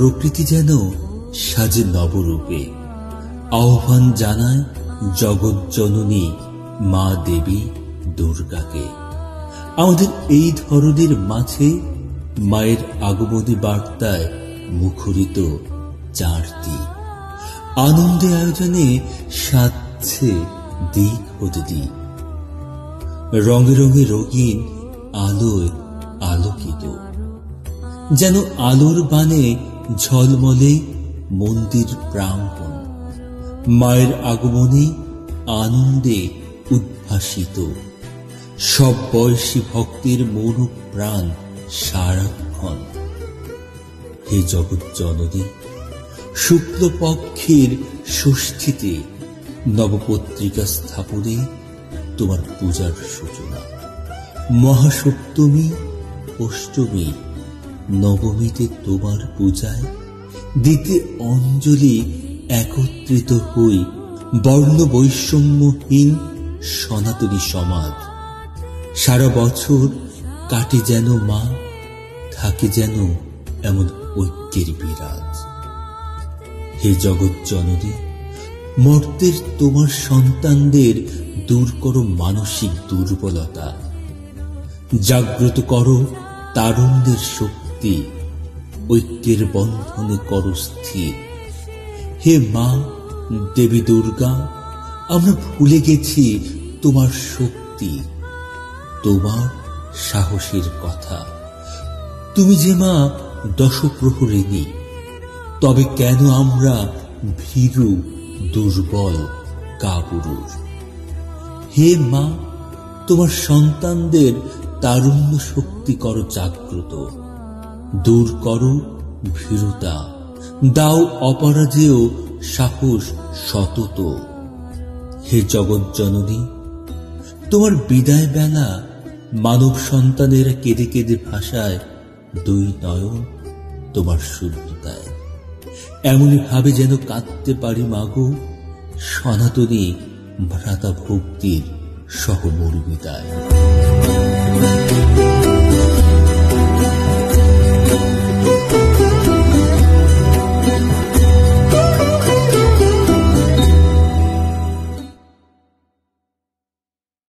প্রকৃতি যেন সাজে নবরূপে, আহ্বান জানায় জগৎ জননী মা দেবী দুর্গাকে। আমাদের এই ধরনের মাঝে মায়ের আগমনী বার্তায় মুখরিত চারটি আনন্দে আয়োজনে সাজছে দিক হতে দিক, রঙে রঙে রঙিন আলোয় আলোকিত, যেন আলোর বানে ঝলমলে মন্দির প্রাঙ্গণ, মায়ের আগমনে আনন্দে উদ্ভাসিত, সব বয়সী ভক্তের মন প্রাণ সারাক্ষণ। হে জগৎ জননী, শুক্লপক্ষের ষষ্ঠীতে নবপত্রিকা স্থাপনে তোমার পূজার সূচনা, মহাসপ্তমী, অষ্টমী, নবমীতে তোমার পূজায় দিতে অঞ্জলি একত্রিত হই বর্ণ বৈষম্যহীন সনাতনী সমাজ। সারা বছর কাটে যেন মা, থাকে যেন এমন ঐক্যের বিরাজ। হে জগৎ জননী, মর্তের তোমার সন্তানদের দূর করো মানসিক দুর্বলতা, জাগ্রত করো তারুণ্যের শক্তি, ঐক্যের বন্ধনে করো স্থির। হে মা দেবী দুর্গা, আমরা ভুলে গেছি তোমার শক্তি, তোমার সাহসের কথা। তুমি যে মা দশপ্রহরিণী, তবে কেন আমরা ভীরু, দুর্বল, কাপুরুষ? হে মা, তোমার সন্তানদের তারুণ্য শক্তি করো জাগ্রত, দূর করো ভীরুতা, দাও অপরাজেয় সাহস সতত। হে জগৎ জননী, তোমার বিদায় বেলা মানব সন্তানেরা কেঁদে কেঁদে ভাষায় দুই নয়ন তোমার শুদ্ধতায়, এমনি ভাবে যেন কাঁদতে পারি মাগো সনাতনী ভ্রাতা ভক্তির সহমর্মিতায়।